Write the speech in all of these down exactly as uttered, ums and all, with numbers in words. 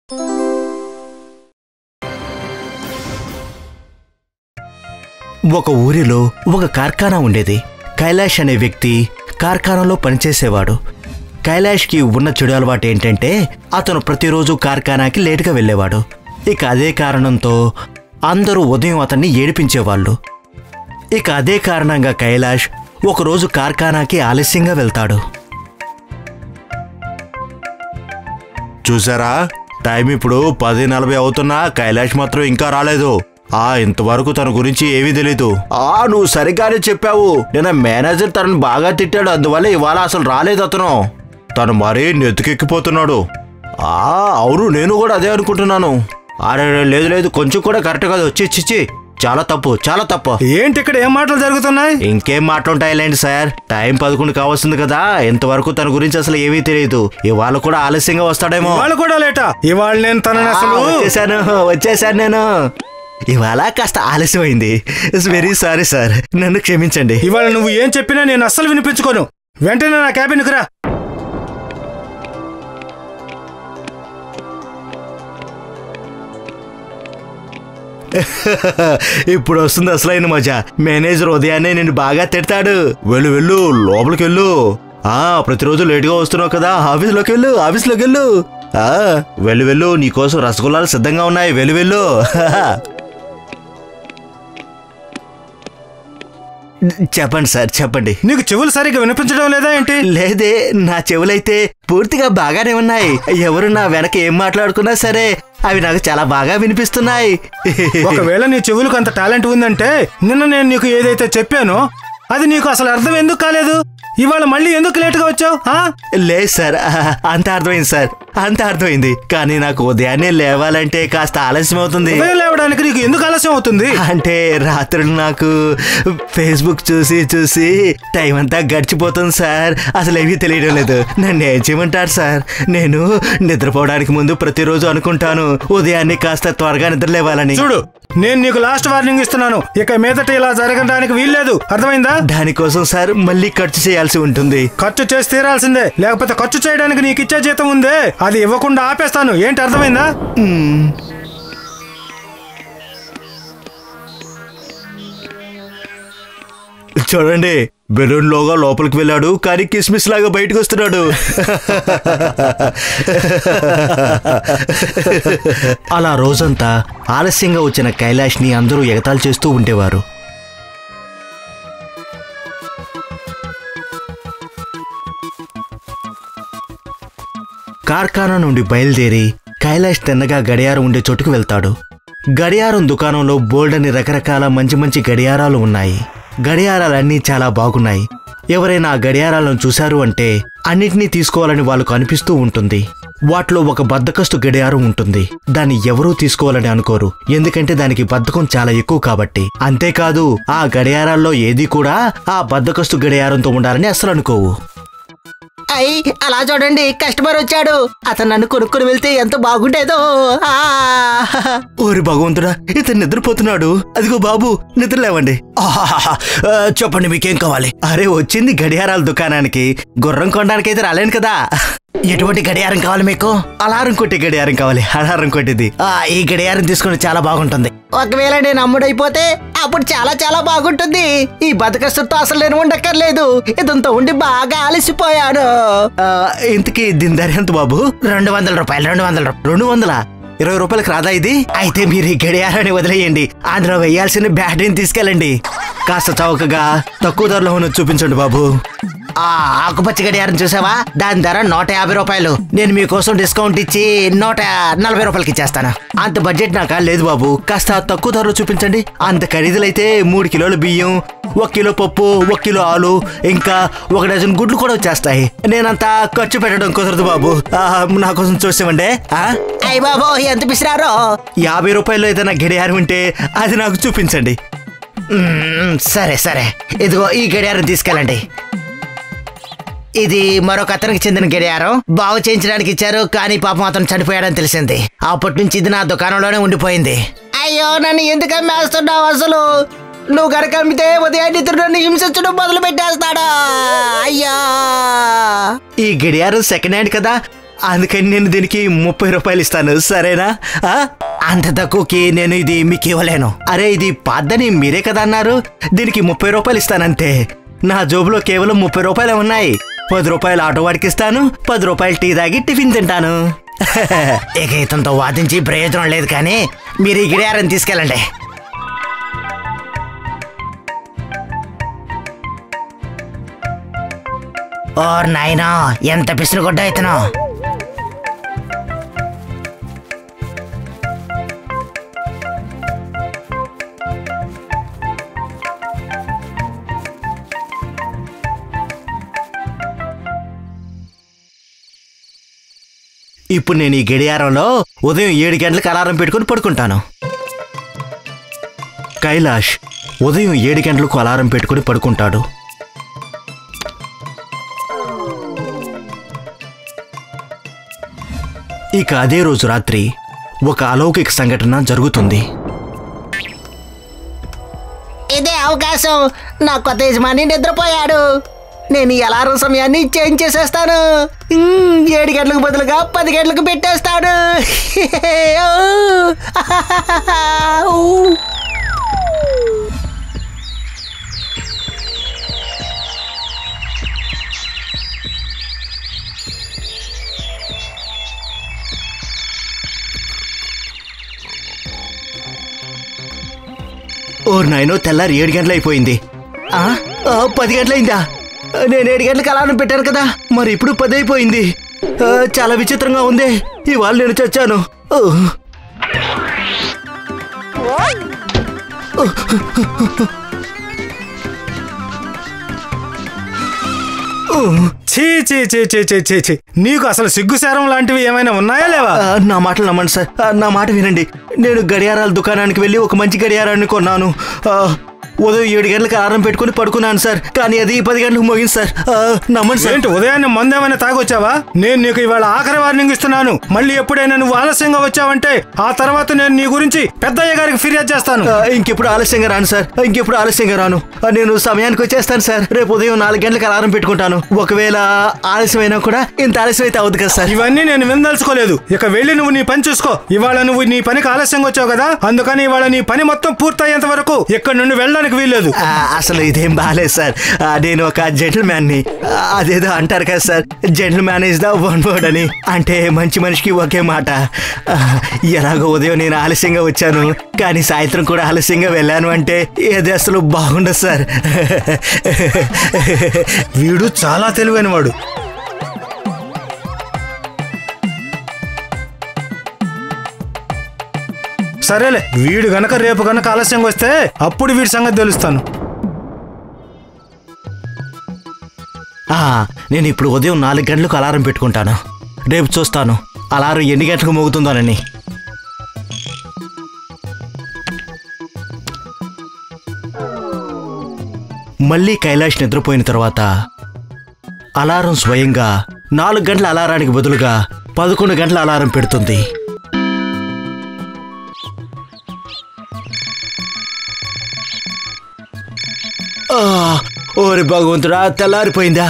ఒక ఊరిలో ఒక కార్ఖానా ఉండేది. కైలాష్ అనే వ్యక్తి కార్ఖానాలో పనిచేసేవాడు. కైలాష్కి ఉన్న చెడు అలవాటు ఏంటంటే అతను ప్రతిరోజు కార్ఖానాకి లేటుగా వెళ్ళేవాడు. ఇక అదే కారణంతో అందరూ ఉదయం అతన్ని ఏడిపించేవాళ్ళు. ఇక అదే కారణంగా కైలాష్ ఒకరోజు కార్ఖానాకి ఆలస్యంగా వెళ్తాడు. చూసారా, టైం ఇప్పుడు పది నలభై అవుతున్నా కైలాష్ మాత్రం ఇంకా రాలేదు. ఆ ఇంతవరకు తన గురించి ఏమీ తెలీదు. ఆ నువ్వు సరిగ్గానే చెప్పావు. నిన్న మేనేజర్ తనను బాగా తిట్టాడు, అందువల్ల ఇవాళ అసలు రాలేదు అతను. తను మరీ నెత్తుకెక్కిపోతున్నాడు. ఆ అవును, నేను కూడా అదే అనుకుంటున్నాను. అరే లేదు లేదు, కొంచెం కూడా కరెక్ట్ కాదు. వచ్చి చిచ్చి చాలా తప్పు, చాలా తప్పు. ఏంటి ఇక్కడ ఏం మాటలు జరుగుతున్నాయి? ఇంకేం మాటలుంటాయిలేండి సార్, టైం పదకొండు కావాల్సింది కదా. ఇంతవరకు తన గురించి అసలు ఏమీ తెలియదు. ఇవాళ కూడా ఆలస్యంగా వస్తాడేమో. ఇవాళ కూడా లేటా? ఇవాళ నేను తనని అసలు వచ్చేసాను వచ్చేసాను నేను. ఇవాళ కాస్త ఆలస్యమైంది. ఇట్స్ వెరీ సారీ సార్, నన్ను క్షమించండి. ఇవాళ నువ్వు ఏం చెప్పినా నేను అస్సలు వినిపించుకోను. వెంటనే నా క్యాబిన్కి రా. ఇప్పుడు వస్తుంది అసలైన మజా. మేనేజర్ ఉదయాన్నే నేను బాగా తిడతాడు. వెళ్ళు వెళ్ళు, లోపలికి వెళ్ళు. ఆ ప్రతిరోజు లేటుగా వస్తున్నావు కదా, ఆఫీస్లోకి వెళ్ళు, ఆఫీస్లోకి వెళ్ళు. ఆ వెళ్ళు వెళ్ళు, నీకోసం రసగుల్లాలు సిద్ధంగా ఉన్నాయి. వెళ్ళు వెళ్ళు. చెప్పండి సార్, చెప్పండి. నీకు చెవులు సరిగ్గా వినిపించడం లేదా ఏంటి? లేదే, నా చెవులైతే పూర్తిగా బాగానే ఉన్నాయి. ఎవరు నా వెనక ఏం మాట్లాడుకున్నా సరే అవి నాకు చాలా బాగా వినిపిస్తున్నాయి. ఒకవేళ నీ చెవులకు అంత టాలెంట్ ఉందంటే నిన్న నేను నీకు ఏదైతే చెప్పానో అది నీకు అసలు అర్థం ఎందుకు కాలేదు? ఇవాళ మళ్ళీ ఎందుకు లేటుగా వచ్చావు? లేదు సార్, అంత అర్థమైంది సార్, అంత అర్థమైంది. కానీ నాకు ఉదయాన్నే లేవాలంటే కాస్త ఆలస్యం అవుతుంది. లేవడానికి నీకు ఎందుకు ఆలస్యం అవుతుంది? అంటే రాత్రులు నాకు ఫేస్బుక్ చూసి చూసి టైం అంతా గడిచిపోతుంది సార్. అసలు ఏమీ తెలియడం లేదు. నన్ను ఏం చేయమంటారు సార్? నేను నిద్రపోవడానికి ముందు ప్రతిరోజు అనుకుంటాను ఉదయాన్నే కాస్త త్వరగా నిద్ర లేవాలని. చూడు, నేను నీకు లాస్ట్ వార్నింగ్ ఇస్తున్నాను. ఇక మీదట ఇలా జరగడానికి వీల్లేదు, అర్థమైందా? దానికోసం సార్ మళ్ళీ ఖర్చు చేయాల్సి ఉంటుంది. ఖర్చు చేసి తీరాల్సిందే, లేకపోతే ఖర్చు చేయడానికి నీకు ఇచ్చే జీతం ఉందే అది ఇవ్వకుండా ఆపేస్తాను. ఏంటి, అర్థమైందా? చూడండి, బెలూన్ లోగా లోపలికి వెళ్ళాడు, కానీ కిస్మిస్ లాగా బయటకు వస్తున్నాడు. అలా రోజంతా ఆలస్యంగా వచ్చిన కైలాష్ ని అందరూ ఎగతాళి చేస్తూ ఉండేవారు. కార్ఖానా నుండి బయలుదేరి కైలాష్ తిన్నగా గడియారం ఉండే చోటుకు వెళ్తాడు. గడియారం దుకాణంలో బోల్డని రకరకాల మంచి మంచి గడియారాలు ఉన్నాయి. గడియారాలన్నీ చాలా బాగున్నాయి. ఎవరైనా ఆ గడియారాలను చూశారు అంటే అన్నిటినీ తీసుకోవాలని వాళ్ళకు అనిపిస్తూ ఉంటుంది. వాటిలో ఒక బద్ధకస్తు గడియారం ఉంటుంది. దాన్ని ఎవరూ తీసుకోవాలని అనుకోరు, ఎందుకంటే దానికి బద్ధకం చాలా ఎక్కువ కాబట్టి. అంతేకాదు, ఆ గడియారాల్లో ఏది కూడా ఆ బద్ధకస్తు గడియారంతో ఉండాలని అస్సలు అనుకోవు. అయ్యి అలా చూడండి, కస్టమర్ వచ్చాడు. అతను నన్ను కొనుక్కొని వెళ్తే ఎంత బాగుండేదో. ఓరి భగవంతుడా, ఇతను నిద్రపోతున్నాడు. అదిగో బాబు, నిద్ర లేవండి. చెప్పండి, మీకేం కావాలి? అరే, వచ్చింది గడియారాల దుకాణానికి. గుర్రం కొనడానికి అయితే రాలేను కదా. ఎటువంటి గడియారం కావాలి మీకు? అలారం కొట్టే గడియారం కావాలి. అలారం కొట్టేది. ఆ ఈ గడియారం తీసుకుని చాలా బాగుంటుంది. ఒకవేళ నేను అమ్ముడైపోతే అప్పుడు చాలా చాలా బాగుంటుంది. ఈ బతకస్తుతో అసలు నేను ఉండక్కర్లేదు. ఇదంతా ఉండి బాగా అలసిపోయాను. ఇంతకీ దీని ధర ఎంత బాబు? రెండు వందల రూపాయలు. రెండు వందల రెండు వందల ఇరవై రూపాయలకు రాదా ఇది? అయితే మీరు ఈ గడియారాన్ని వదిలేయండి. అందులో వేయాల్సిన బ్యాటరీని తీసుకెళ్ళండి. కాస్త చౌకగా తక్కువ ధరలో ఉన్నది చూపించండి బాబు. ఆ ఆకుపచ్చ గడియారం చూసావా? దాని ధర నూట యాభై రూపాయలు. నేను మీకోసం డిస్కౌంట్ ఇచ్చి నూట నలభై రూపాయలకి ఇచ్చేస్తాను. అంత బడ్జెట్ నాకా లేదు బాబు, కాస్త తక్కువ ధరలో చూపించండి. అంత ఖరీదులైతే మూడు కిలోల బియ్యం, ఒక కిలో పప్పు, ఒక కిలో ఆలు, ఇంకా ఒక డజన్ గుడ్లు కూడా వచ్చేస్తాయి. నేనంతా ఖర్చు పెట్టడం కుదరదు బాబు, నా కోసం చూసామండి. అయ్య బాబు, ఎంత పిసిరారో. యాభై రూపాయలు ఏదైనా గడియారం ఉంటే అది నాకు చూపించండి. సరే సరే, ఇదిగో ఈ గడియారం తీసుకెళ్ళండి. ఇది మరొక అతనికి చెందిన గడియారం. బాగు చేయించడానికి ఇచ్చారు, కానీ పాపం అతను చనిపోయాడని తెలిసింది. అప్పటి నుంచి ఇది నా దుకాణంలోనే ఉండిపోయింది. అయ్యో, నన్ను ఎందుకు అమ్మేస్తున్నావు? అసలు నువ్వు కనుక అమ్మితే ఉదయాన్నే నన్ను హింసించడం మొదలు పెట్టేస్తాడా? అయ్యా, ఈ గడియారం సెకండ్ హ్యాండ్ కదా, అందుకని నేను దీనికి ముప్పై రూపాయలు ఇస్తాను, సరేనా? అంత తక్కువకి నేను ఇది మీకు ఇవ్వలేను. అరే ఇది పాతదని మీరే కదా అన్నారు, దీనికి ముప్పై రూపాయలు ఇస్తానంతే. నా జోబులో కేవలం ముప్పై రూపాయలు ఉన్నాయి. పది రూపాయలు ఆటో వాడికి ఇస్తాను, పది రూపాయలు టీ తాగి టిఫిన్ తింటాను. ఇక ఇతనితో వాదించి ప్రయోజనం లేదు, కానీ మీరు ఈ గడియారం తీసుకెళ్ళండి. ఓర్ నాయనా, ఎంత పిసినుగొడ్డ ఇతను. ఇప్పుడు నేను ఈ గడియారంలో ఉదయం ఏడు గంటలకు అలారం పెట్టుకుని పడుకుంటాను. కైలాష్ ఉదయం ఏడు గంటలకు అలారం పెట్టుకుని పడుకుంటాడు. ఇక అదే రోజు రాత్రి ఒక అలౌకిక సంఘటన జరుగుతుంది. ఇదే అవకాశం. నా కొత్త యజమాని నిద్రపోయాడు. నేను ఈ అలారం సమయాన్ని చేంజ్ చేసేస్తాను. ఏడు గంటలకు బదులుగా పది గంటలకు పెట్టేస్తాడు. ఓర్ నాయనో, తెల్లారి ఏడు గంటలు అయిపోయింది. పది గంటలైందా? నేను ఏడు గంటలకు అలారం పెట్టాను కదా, మరి ఇప్పుడు పది అయిపోయింది. చాలా విచిత్రంగా ఉంది. ఇవాళ నేను చచ్చాను. చీ చీ చీ చీ చీ చీ చీ నీకు అసలు సిగ్గుసారం లాంటివి ఏమైనా ఉన్నాయా లేవా? నా మాటలు నమ్మండి సార్, నా మాట వినండి. నేను గడియారాల దుకాణానికి వెళ్ళి ఒక మంచి గడియారాన్ని కొన్నాను. ఉదయం ఏడు గంటలకు అలారం పెట్టుకుని పడుకున్నాను సార్, కానీ అది పది గంటలకు మోగింది సార్. నమ్మండి సార్. ఏంటి ఉదయాన్నే మందేమైనా తాగొచ్చావా? నేను నీకు ఇవాళ ఆఖరి వార్నింగ్ ఇస్తున్నాను. మళ్ళీ ఎప్పుడైనా నువ్వు ఆలస్యంగా వచ్చావంటే ఆ తర్వాత నేను నీ గురించి పెద్దయ్య గారికి ఫిర్యాదు చేస్తాను. ఇంకెప్పుడు ఆలస్యంగా రాను సార్, ఇంకెప్పుడు ఆలస్యంగా రాను. నేను సమయానికి వచ్చేస్తాను సార్. రేపు ఉదయం నాలుగు గంటలకు అలారం పెట్టుకుంటాను. ఒకవేళ ఆలస్యమైనా కూడా ఇంత ఆలస్యం అయితే అవుతుంది కదా సార్. ఇవన్నీ నేను వినదలుచుకోలేదు. ఇక వెళ్ళి నువ్వు నీ పని చూసుకో. ఇవాళ నువ్వు నీ పనికి ఆలస్యంగా వచ్చావు కదా, అందుకని ఇవాళ నీ పని మొత్తం పూర్తయ్యేంత వరకు ఇక్కడ నుండి వెళ్ళడానికి వీల్లేదు. అసలు ఇదేం బాగాలేదు సార్. నేను ఒక జెంటిల్ మ్యాన్ ని. అదేదో అంటారు కదా sir, gentleman is the one word అని. అంటే మంచి మనిషికి ఒకే మాట. ఎలాగో ఉదయం నేను ఆలస్యంగా వచ్చాను, కానీ సాయంత్రం కూడా ఆలస్యంగా వెళ్ళాను అంటే ఇది అసలు బాగుండదు సార్. వీడు చాలా తెలివైన వాడు. సరేలే, వీడు గనక రేపు గనక ఆలస్యంగా వస్తే అప్పుడు వీడి సంగతి తెలుస్తాను. నేను ఇప్పుడు ఉదయం నాలుగు గంటలకు అలారం పెట్టుకుంటాను. రేపు చూస్తాను అలారం ఎన్ని గంటలకు మోగుతుందోనని. మళ్ళీ కైలాష్ నిద్రపోయిన తర్వాత అలారం స్వయంగా నాలుగు గంటల అలారానికి బదులుగా పదకొండు గంటల అలారం పెడుతుంది. ఓరి భగవంతుడా, తెల్లారిపోయిందా?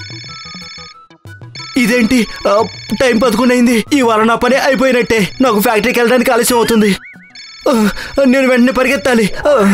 ఇదేంటి టైం పదకొండు అయింది. ఇవాళ నా పని అయిపోయినట్టే. నాకు ఫ్యాక్టరీకి వెళ్ళడానికి ఆలస్యం అవుతుంది. నేను వెంటనే పరిగెత్తాలి.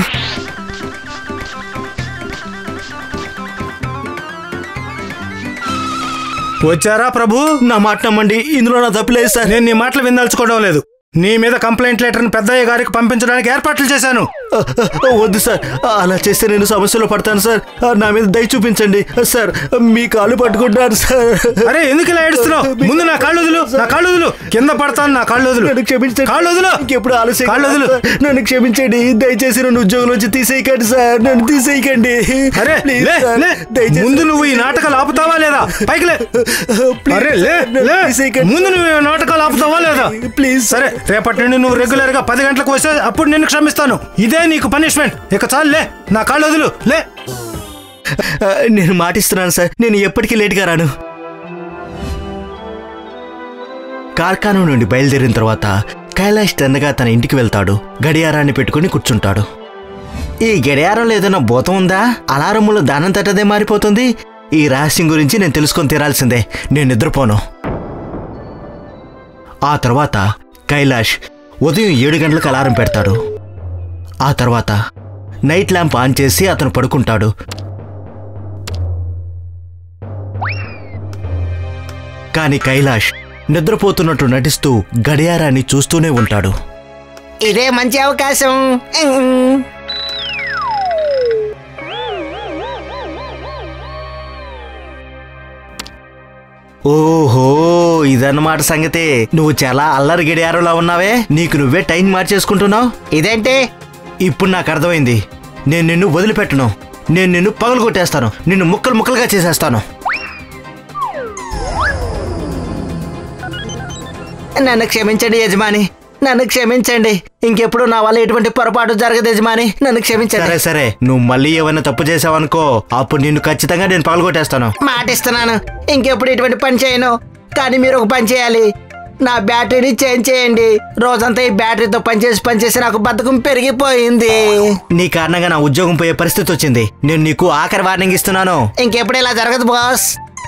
వచ్చారా ప్రభు? నా మాట నమ్మండి, ఇందులో నా తప్పులేదు సార్. నేను నీ మాటలు వినాల్చుకోవడం లేదు. నీ మీద కంప్లైంట్ లెటర్ని పెద్దయ్య గారికి పంపించడానికి ఏర్పాట్లు చేశాను. వద్దు సార్, అలా చేస్తే నేను సమస్యలో పడతాను సార్. నా మీద దయ చూపించండి సార్. మీ కాళ్ళు పట్టుకుంటాను సార్. అరే ఎందుకు ఇలా ఏడుస్తున్నావు? ముందు నా కాళ్ళు వదులు, నా కాళ్ళు వదులు. కింద పడతాను, నా కాళ్ళు వదులు. నన్ను క్షమించండి. కాళ్ళు వదులు. ఇంకెప్పుడు ఆలస్యం. కాళ్ళు వదులు. నన్ను క్షమించండి. దయచేసి నన్ను ఉద్యోగం నుంచి తీసేయకండి సార్. నన్ను తీసేయకండి. అరే ముందు నువ్వు ఈ నాటకాలు ఆపుతావా లేదా? పైకి లే. అరే లే, ముందు నువ్వు నాటకాలు ఆపుతావా లేదా? ప్లీజ్. సరే, రేపటి నుండి నువ్వు రెగ్యులర్ గా పది గంటలకు వస్తే అప్పుడు నేను క్షమిస్తాను. ఇదే నీకు పనిష్మెంట్. ఇక చాలు, లే, నా కాళ్ళు వదులు, లే. నేను మాటిస్తున్నాను సార్, నేను ఎప్పటికీ లేట్గా రాను. కార్ఖానా నుండి బయలుదేరిన తర్వాత కైలాష్ తిన్నగా తన ఇంటికి వెళ్తాడు. గడియారాన్ని పెట్టుకుని కూర్చుంటాడు. ఈ గడియారంలో ఏదైనా భూతం ఉందా? అలారములో దానం తట్టదే మారిపోతుంది. ఈ రహస్యం గురించి నేను తెలుసుకొని తీరాల్సిందే. నేను నిద్రపోను. ఆ తర్వాత కైలాష్ ఉదయం ఏడు గంటలకు అలారం పెడతాడు. ఆ తర్వాత నైట్ ల్యాంప్ ఆన్ చేసి అతను పడుకుంటాడు. కాని కైలాష్ నిద్రపోతున్నట్టు నటిస్తూ గడియారాన్ని చూస్తూనే ఉంటాడు. ఇదే మంచి అవకాశం. ఓహో, ఇదన్నమాట సంగతే. నువ్వు చాలా అల్లరి గడియారంలా ఉన్నావే. నీకు నువ్వే టైం మార్చేసుకుంటున్నావు. ఇదేంటి? ఇప్పుడు నాకు అర్థమైంది. నేను నిన్ను వదిలిపెట్టను. నేను నిన్ను పగలు కొట్టేస్తాను. నిన్ను ముక్కలు ముక్కలుగా చేసేస్తాను. నన్ను క్షమించండి యజమాని, నన్ను క్షమించండి. ఇంకెప్పుడు నా వల్ల ఎటువంటి పొరపాటు జరగదు యజమాని, నన్ను క్షమించండి. సరే సరే, నువ్వు మళ్ళీ ఏమైనా తప్పు చేసావనుకో, అప్పుడు నిన్ను ఖచ్చితంగా నేను పగలు కొట్టేస్తాను. మాటిస్తున్నాను, ఇంకెప్పుడు ఇటువంటి పని చేయను. కానీ మీరు ఒక పని చేయాలి, నా బ్యాటరీని చేంజ్ చేయండి. రోజంతా ఈ బ్యాటరీతో పనిచేసి పనిచేసి నాకు బద్ధకం పెరిగిపోయింది. నీ కారణంగా నా ఉద్యోగం పోయే పరిస్థితి వచ్చింది. నేను నీకు ఆఖరి వార్నింగ్ ఇస్తున్నాను. ఇంకెప్పుడు ఇలా జరగదు బాస్.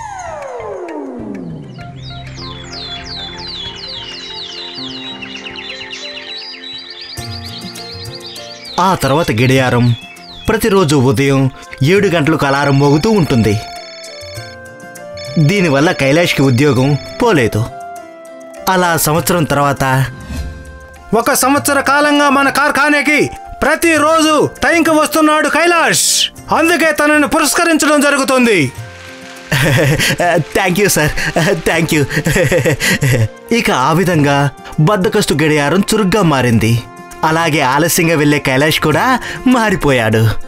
ఆ తర్వాత గడియారం ప్రతిరోజు ఉదయం ఏడు గంటలకు అలారం మోగుతూ ఉంటుంది. దీనివల్ల కైలాష్కి ఉద్యోగం పోలేదు. అలా సంవత్సరం తర్వాత ఒక సంవత్సర కాలంగా మన కార్ఖానేకి ప్రతిరోజు టైంకి వస్తున్నాడు కైలాష్. అందుకే తనని పురస్కరించడం జరుగుతుంది. Thank you sir, thank you. ఇక ఆ విధంగా బద్దకస్తు గడియారం చురుగ్గా మారింది. అలాగే ఆలస్యంగా వెళ్లే కైలాష్ కూడా మారిపోయాడు.